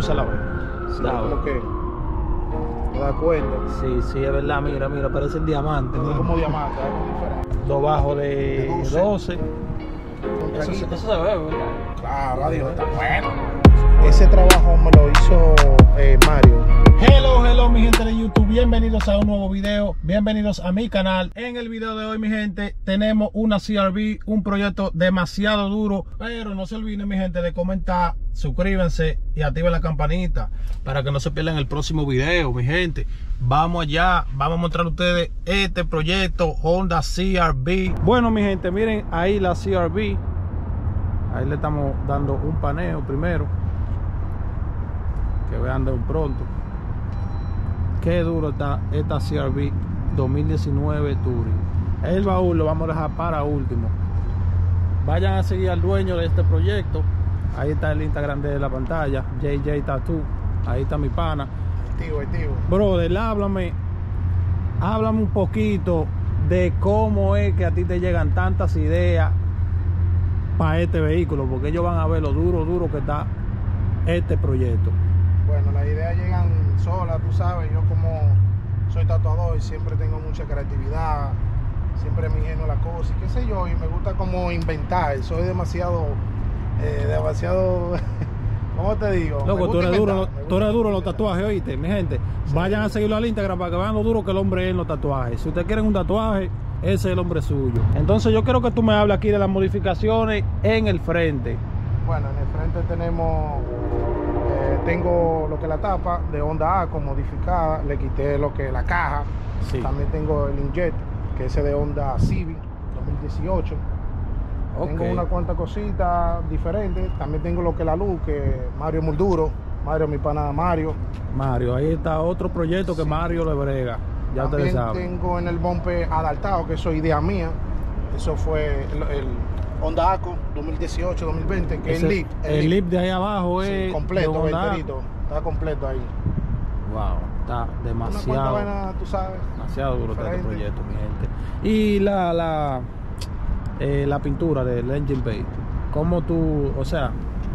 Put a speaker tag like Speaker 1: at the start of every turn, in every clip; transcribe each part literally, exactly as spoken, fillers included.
Speaker 1: se la ve.
Speaker 2: Sí, como que te das cuenta.
Speaker 1: Sí, sí, es verdad, mira, mira, parece el diamante.
Speaker 2: Es como diamante, algo diferente.
Speaker 1: Dos bajos de doce. doce.
Speaker 2: Eso,
Speaker 1: Eso, eso se ve, ¿verdad?
Speaker 2: Claro, adiós, está bueno. Ese trabajo me lo hizo eh, Mario.
Speaker 1: Hello, hello mi gente de YouTube, bienvenidos a un nuevo video, bienvenidos a mi canal. En el video de hoy mi gente tenemos una C R V, un proyecto demasiado duro, pero no se olviden mi gente de comentar, suscríbanse y activen la campanita para que no se pierdan el próximo video mi gente. Vamos allá, vamos a mostrar a ustedes este proyecto Honda C R V. Bueno mi gente, miren ahí la C R V, ahí le estamos dando un paneo primero, que vean de un pronto. Qué duro está esta C R V dos mil diecinueve Touring. El baúl lo vamos a dejar para último. Vayan a seguir al dueño de este proyecto. Ahí está el Instagram de la pantalla, J J Tattoo. Ahí está mi pana.
Speaker 2: Activo, activo.
Speaker 1: Brother, háblame. Háblame un poquito de cómo es que a ti te llegan tantas ideas para este vehículo, porque ellos van a ver lo duro, duro que está este proyecto.
Speaker 2: Bueno, las ideas llegan solas, tú sabes, yo como soy tatuador y siempre tengo mucha creatividad, siempre me ingenio la cosa y qué sé yo, y me gusta como inventar, soy demasiado, eh, demasiado, ¿cómo te digo?
Speaker 1: Loco, tú eres, duro, tú eres duro en los tatuajes, oíste, mi gente, sí. Vayan a seguirlo al Instagram para que vean lo duro que el hombre es en los tatuajes. Si ustedes quieren un tatuaje, ese es el hombre suyo. Entonces yo quiero que tú me hables aquí de las modificaciones en el frente.
Speaker 2: Bueno, en el frente tenemos... Tengo lo que es la tapa de Honda Accord modificada, le quité lo que es la caja. Sí. También tengo el injet, que es de Honda Civic dos mil dieciocho. Okay. Tengo una cuanta cosita diferente. También tengo lo que es la luz, que Mario es muy duro. Mario, mi pana Mario.
Speaker 1: Mario, ahí está otro proyecto que sí. Mario le brega. Ya ustedes saben.
Speaker 2: También tengo en el bumper adaptado, que eso es idea mía. Eso fue el, el Honda Accord dos mil dieciocho dos mil veinte, que es el lip.
Speaker 1: El, el lip de ahí abajo es
Speaker 2: sí, completo, enterito. Está completo ahí.
Speaker 1: Wow, está demasiado.
Speaker 2: Una buena, tú sabes.
Speaker 1: Demasiado duro está este proyecto, mi gente. Y la la eh, la pintura del engine bay. ¿Cómo tú, o sea,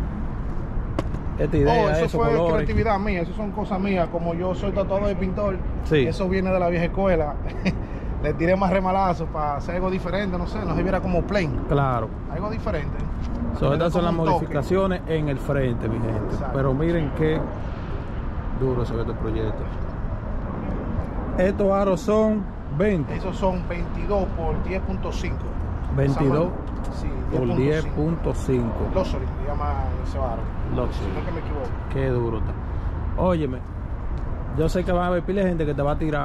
Speaker 1: esta idea,
Speaker 2: oh, eso
Speaker 1: eso,
Speaker 2: fue
Speaker 1: colores?
Speaker 2: Creatividad mía, eso son cosas mías. Como yo soy tatuador de pintor,
Speaker 1: sí.
Speaker 2: Eso viene de la vieja escuela. Le tiré más remalazos para hacer algo diferente, no sé, no se viera como plain.
Speaker 1: Claro.
Speaker 2: Algo diferente.
Speaker 1: So, estas son las modificaciones toque. En el frente, mi gente. Exacto. Pero miren qué duro se ve este proyecto. Estos aros son veinte.
Speaker 2: Esos son veintidós por diez punto cinco.
Speaker 1: veintidós
Speaker 2: sí,
Speaker 1: por diez punto cinco.
Speaker 2: Luxury, se llama ese aro.
Speaker 1: Luxury.
Speaker 2: Si no que me equivoco.
Speaker 1: Qué duro está. Óyeme, yo sé que va a haber pila de gente que te va a tirar,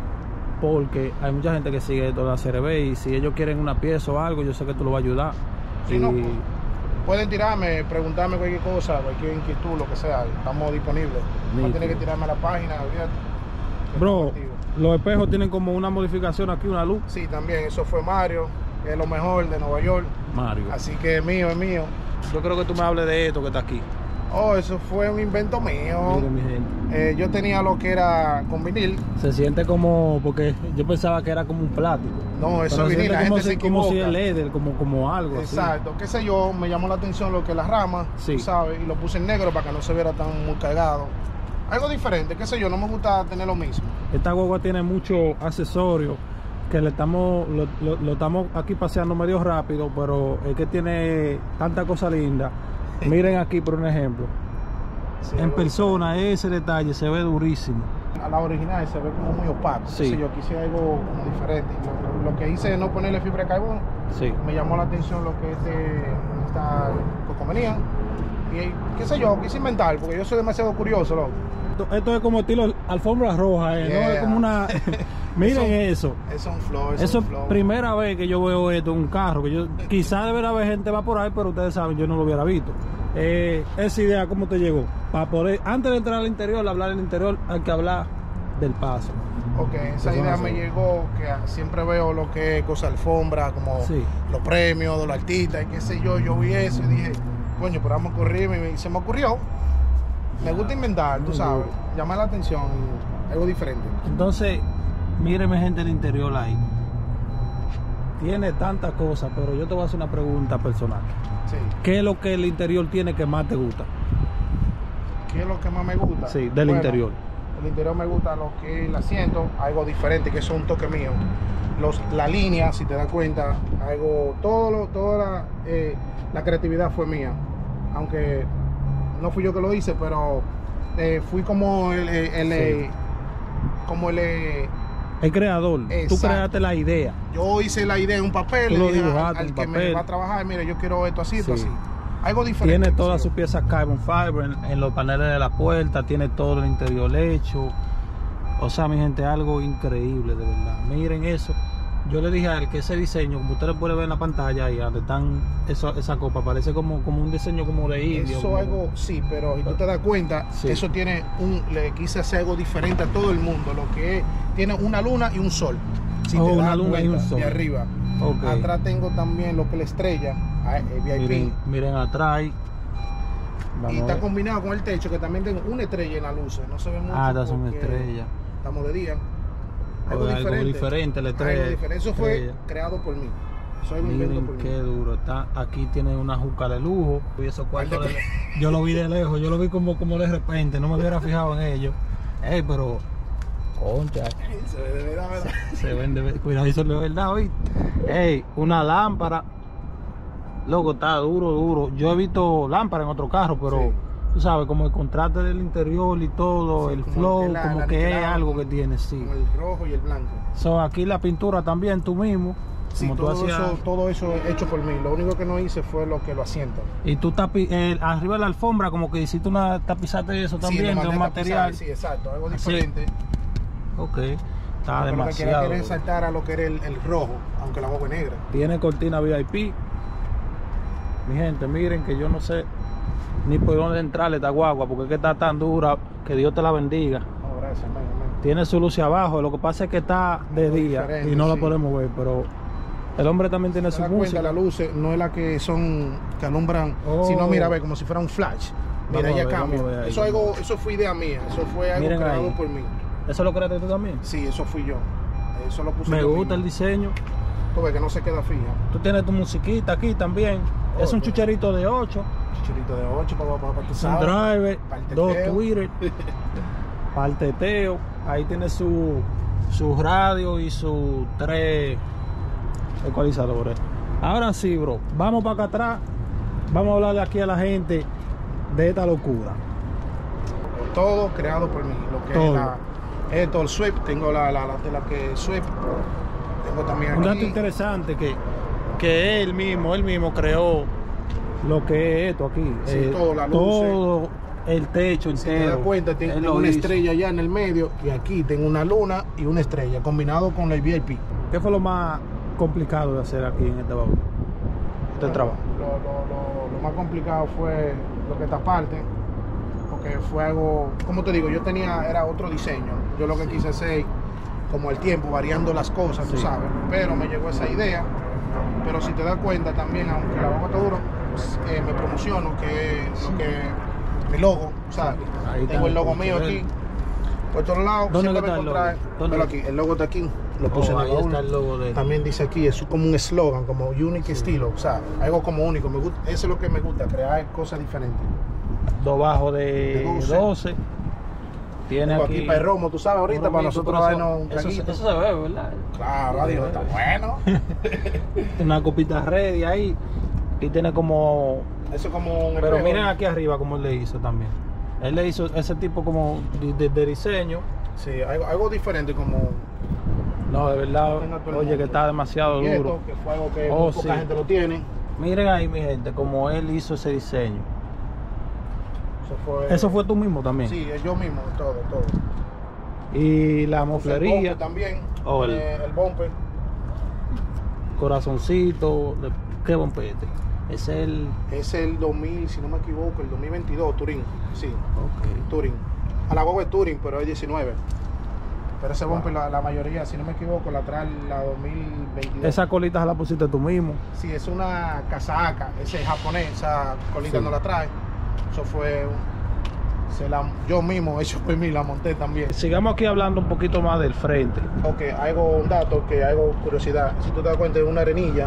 Speaker 1: porque hay mucha gente que sigue toda la C R V y si ellos quieren una pieza o algo, yo sé que tú lo vas a ayudar.
Speaker 2: Sí, y... no, pues, pueden tirarme, preguntarme cualquier cosa, cualquier inquietud, lo que sea, estamos disponibles. No tienen que tirarme a la página, olvídate.
Speaker 1: Bro, los espejos tienen como una modificación aquí, una luz.
Speaker 2: Sí, también, eso fue Mario, que es lo mejor de Nueva York.
Speaker 1: Mario.
Speaker 2: Así que es mío, es mío.
Speaker 1: Yo creo que tú me hables de esto que está aquí.
Speaker 2: Oh, eso fue un invento mío.
Speaker 1: Mire, mi gente.
Speaker 2: Eh, yo tenía lo que era con vinil.
Speaker 1: Se siente como, porque yo pensaba que era como un plástico.
Speaker 2: No, eso es vinil, la gente
Speaker 1: si,
Speaker 2: se equivoca.
Speaker 1: Como si es leather, como, como algo
Speaker 2: exacto,
Speaker 1: así.
Speaker 2: Qué sé yo, me llamó la atención lo que es la rama, sí. ¿Sabes? Y lo puse en negro para que no se viera tan muy cargado. Algo diferente, qué sé yo, no me gusta tener lo mismo.
Speaker 1: Esta guagua tiene muchos accesorios que le estamos, lo, lo, lo estamos aquí paseando medio rápido, pero es que tiene tanta cosa linda. Miren aquí por un ejemplo. Sí, en persona ese detalle se ve durísimo.
Speaker 2: A la original se ve como muy opaco.
Speaker 1: Sí.
Speaker 2: Si yo quise algo como diferente. Lo, lo que hice de no ponerle fibra de carbón,
Speaker 1: sí.
Speaker 2: Me llamó la atención lo que este, esta convenía. Y qué sé yo, quise inventar, porque yo soy demasiado curioso, loco.
Speaker 1: Esto, esto es como estilo alfombra roja, ¿eh?
Speaker 2: Yeah.
Speaker 1: ¿No? Es como una... Miren eso.
Speaker 2: Eso es un flow.
Speaker 1: Eso es la primera vez que yo veo esto en un carro. Que yo quizás debería haber gente va por ahí, pero ustedes saben, yo no lo hubiera visto. Eh, esa idea, ¿cómo te llegó? Para poder, antes de entrar al interior, hablar del interior, hay que hablar del paso.
Speaker 2: Ok, esa idea me llegó, que siempre veo lo que es cosa alfombra, como sí. Los premios de los artistas y qué sé yo. Yo vi eso y dije, coño, pero vamos a correr, y se me ocurrió. Me gusta inventar, tú sabes, llamar la atención, algo diferente.
Speaker 1: Entonces, míreme gente del interior ahí. Tiene tantas cosas, pero yo te voy a hacer una pregunta personal.
Speaker 2: Sí.
Speaker 1: ¿Qué es lo que el interior tiene que más te gusta?
Speaker 2: ¿qué es lo que más me gusta?
Speaker 1: Sí, del
Speaker 2: bueno,
Speaker 1: interior.
Speaker 2: El interior me gusta lo que es el asiento, algo diferente, que eso es un toque mío. Los, la línea, si te das cuenta, algo, todo lo, toda la, eh, la creatividad fue mía. Aunque no fui yo que lo hice, pero eh, fui como el, el, el sí. como el,
Speaker 1: el creador. Exacto. Tú creaste la idea.
Speaker 2: Yo hice la idea en un papel.
Speaker 1: Tú lo
Speaker 2: le dije
Speaker 1: dibujaste
Speaker 2: al, al
Speaker 1: en
Speaker 2: que
Speaker 1: papel.
Speaker 2: me va a trabajar, mire, yo quiero esto así, esto
Speaker 1: sí.
Speaker 2: así. Algo diferente.
Speaker 1: Tiene todas sus piezas carbon fiber en, en los paneles de la puerta, tiene todo el interior hecho. O sea, mi gente, algo increíble, de verdad. Miren eso. Yo le dije a él que ese diseño, como ustedes pueden ver en la pantalla ahí donde están eso, esa copa, parece como, como un diseño como de indio.
Speaker 2: Eso
Speaker 1: como...
Speaker 2: algo, sí, pero si tú te das cuenta, sí. eso tiene un, le quise hacer algo diferente a todo el mundo. Lo que es, tiene una luna y un sol. Si
Speaker 1: oh,
Speaker 2: te
Speaker 1: una
Speaker 2: das
Speaker 1: luna
Speaker 2: cuenta,
Speaker 1: y un sol.
Speaker 2: de arriba.
Speaker 1: Okay.
Speaker 2: Atrás tengo también lo que es la estrella, el V I P.
Speaker 1: Miren, miren atrás.
Speaker 2: Vamos y está combinado con el techo, que también tengo una estrella en la luz. No se ve mucho.
Speaker 1: Ah, estas son estrellas.
Speaker 2: Estamos de día. Algo,
Speaker 1: algo
Speaker 2: diferente.
Speaker 1: diferente, la estrella.
Speaker 2: Algo diferente. Eso fue estrella. creado por mí. Soy un invento por
Speaker 1: qué
Speaker 2: mí.
Speaker 1: duro. Está, aquí tiene una juca de lujo. Y esos cuartos de, yo lo vi de lejos, yo lo vi como, como de repente, no me hubiera fijado en ellos. Ey, pero concha.
Speaker 2: Se ve de verdad, ¿verdad?
Speaker 1: Se ven de verdad. Cuidado, eso es de verdad, hoy. Ey, una lámpara. Loco, está duro, duro. Yo he visto lámparas en otro carro, pero sí. tú sabes, como el contraste del interior y todo, sí, el como flow, el la, como la que es algo que tiene, sí.
Speaker 2: Como el rojo y el blanco.
Speaker 1: So, aquí la pintura también tú mismo.
Speaker 2: Sí, como todo, tú hacías... eso, todo eso hecho por mí. Lo único que no hice fue lo que lo asiento.
Speaker 1: Y tú tapi eh, arriba de la alfombra, como que hiciste una tapizate de eso también,
Speaker 2: sí,
Speaker 1: de un material.
Speaker 2: Sí, exacto, algo diferente.
Speaker 1: Sí. Ok, está
Speaker 2: Porque
Speaker 1: demasiado.
Speaker 2: Lo que quería que resaltar a lo que era el, el rojo, aunque la boca es negra.
Speaker 1: Tiene cortina V I P. Mi gente, miren que yo no sé ni por dónde entrarle esta guagua, porque es que está tan dura, que Dios te la bendiga.
Speaker 2: Oh, gracias, man, man.
Speaker 1: Tiene su luz abajo, lo que pasa es que está de
Speaker 2: Muy
Speaker 1: día y no sí. la podemos ver, pero el hombre también tiene su música.
Speaker 2: Las luces no es la que son que alumbran, oh. sino mira, ve como si fuera un flash. Mira, ya cambia. Eso, algo, eso fue idea mía, eso fue algo miren creado ahí. por mí.
Speaker 1: ¿Eso lo creaste tú también?
Speaker 2: Sí, eso fui yo. Eso lo puse
Speaker 1: Me
Speaker 2: yo
Speaker 1: gusta
Speaker 2: mismo.
Speaker 1: el diseño.
Speaker 2: Tú ves que no se queda fija.
Speaker 1: Tú tienes tu musiquita aquí también. Oh, es un chucherito de ocho.
Speaker 2: Chucherito de ocho para, para, para tu
Speaker 1: un driver, dos Twitter, para el teteo. Ahí tiene su, su radio y sus tres ecualizadores. Ahora sí, bro, vamos para acá atrás. Vamos a hablarle aquí a la gente de esta locura.
Speaker 2: Todo creado por mí. Lo que todo. es la, esto, el sweep. Tengo la, la, la tela que es sweep. Tengo también
Speaker 1: un
Speaker 2: aquí.
Speaker 1: dato interesante que, que él mismo, él mismo creó lo que es esto aquí.
Speaker 2: Sí,
Speaker 1: eh,
Speaker 2: todo, la luz,
Speaker 1: todo el techo entero.
Speaker 2: Si te das cuenta, tengo, tengo una hizo. estrella allá en el medio y aquí tengo una luna y una estrella combinado con el V I P.
Speaker 1: ¿Qué fue lo más complicado de hacer aquí en este baúl? Este
Speaker 2: bueno,
Speaker 1: trabajo.
Speaker 2: Lo, lo, lo, lo más complicado fue lo que esta parte, porque fue algo, como te digo, yo tenía, era otro diseño. Yo lo que sí. quise hacer, como el tiempo, variando las cosas, sí. tú sabes, pero me llegó esa idea. Pero si te das cuenta también, aunque la boca está duro, eh, me promociono que es lo que mi logo, ¿sabes? Ahí tengo el logo mío aquí. Por todos lados, siempre me encontrar. Pero aquí, el logo está aquí. Lo puse
Speaker 1: oh,
Speaker 2: en el baúl.
Speaker 1: Está el logo de...
Speaker 2: También dice aquí, es como un eslogan, como unique sí. estilo, o sea, algo como único. Me gusta, eso es lo que me gusta, crear cosas diferentes.
Speaker 1: Dos bajos de, de doce. Tiene aquí,
Speaker 2: aquí para el romo, tú sabes, ahorita para nosotros darnos un
Speaker 1: traguito. Eso, eso se ve, ¿verdad?
Speaker 2: Claro, adiós, está bueno.
Speaker 1: Una copita ready ahí. Y tiene como...
Speaker 2: Eso como un
Speaker 1: Pero miren aquí arriba como él le hizo también. Él le hizo ese tipo como de, de, de diseño.
Speaker 2: Sí, algo, algo diferente como...
Speaker 1: No, de verdad, oye, que está demasiado
Speaker 2: y
Speaker 1: duro.
Speaker 2: Esto, que fue algo que
Speaker 1: oh,
Speaker 2: muy poca
Speaker 1: sí.
Speaker 2: gente lo tiene.
Speaker 1: Miren ahí, mi gente, como él hizo ese diseño.
Speaker 2: Eso fue...
Speaker 1: Eso fue tú mismo también.
Speaker 2: Sí, yo mismo, todo, todo.
Speaker 1: Y la moflería.
Speaker 2: El también.
Speaker 1: Oh, el,
Speaker 2: eh, el bumper.
Speaker 1: Corazoncito. ¿Qué bumper este? Es el...
Speaker 2: Es el dos mil, si no me equivoco, el dos mil veintidós, Turín. Sí,
Speaker 1: ok.
Speaker 2: Turín. A la guagua es Turín, pero es diecinueve. Pero ese bumper, wow. la, la mayoría, si no me equivoco, la trae la dos mil veintidós.
Speaker 1: ¿Esa colita la pusiste tú mismo?
Speaker 2: Sí, es una casaca, ese es japonés, esa colita sí. no la trae. Eso fue, se la, yo mismo, hecho por mí, la monté también.
Speaker 1: Sigamos aquí hablando un poquito más del frente.
Speaker 2: Ok, algo, un dato, que algo curiosidad. Si tú te das cuenta de una arenilla,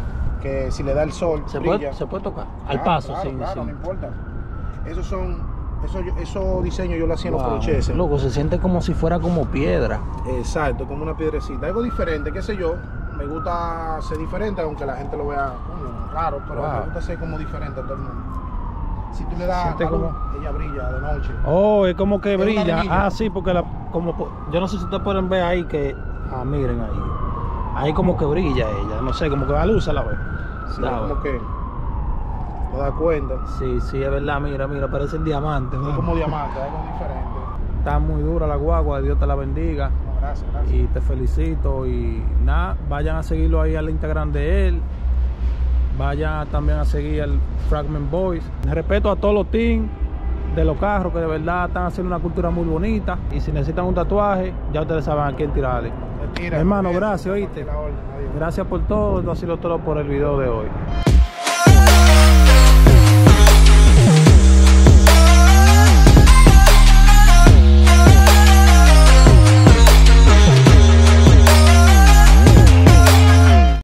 Speaker 2: que si le da el sol,
Speaker 1: ¿Se,
Speaker 2: brilla.
Speaker 1: puede, ¿se puede tocar?
Speaker 2: Claro,
Speaker 1: Al paso,
Speaker 2: claro,
Speaker 1: sí,
Speaker 2: claro,
Speaker 1: sí.
Speaker 2: no importa. Esos son Eso, esos diseños yo lo hacía en
Speaker 1: Wow,
Speaker 2: los crochets.
Speaker 1: loco, se siente como si fuera como piedra.
Speaker 2: Exacto, como una piedrecita. Algo diferente, qué sé yo. Me gusta ser diferente, aunque la gente lo vea uh, raro, pero
Speaker 1: Wow.
Speaker 2: me gusta ser como diferente a todo el mundo. Si tú le das
Speaker 1: Siente
Speaker 2: la luz,
Speaker 1: como-
Speaker 2: ella brilla de noche.
Speaker 1: Oh, es como que
Speaker 2: Es una
Speaker 1: brilla.
Speaker 2: rejilla.
Speaker 1: Ah, sí, porque la, como po- yo no sé si ustedes pueden ver ahí que, ah, miren ahí. Ahí como que brilla ella, no sé, como que la luz a la vez.
Speaker 2: Sí,
Speaker 1: La
Speaker 2: como
Speaker 1: vez.
Speaker 2: que te das cuenta.
Speaker 1: Sí, sí, es verdad, mira, mira, parecen diamantes.
Speaker 2: Es
Speaker 1: ¿no?
Speaker 2: como diamante, algo diferente.
Speaker 1: Está muy dura la guagua, Dios te la bendiga.
Speaker 2: No, gracias, gracias.
Speaker 1: Y te felicito y nada, vayan a seguirlo ahí al Instagram de él. Vayan también a seguir al Fragment Boys. Respeto a todos los teams de los carros que de verdad están haciendo una cultura muy bonita. Y si necesitan un tatuaje, ya ustedes saben a quién tirarle.
Speaker 2: Te tira,
Speaker 1: Hermano,
Speaker 2: cuídate,
Speaker 1: gracias, oíste.
Speaker 2: la orden, adiós.
Speaker 1: Gracias por todo, esto ha sido todo por el video de hoy.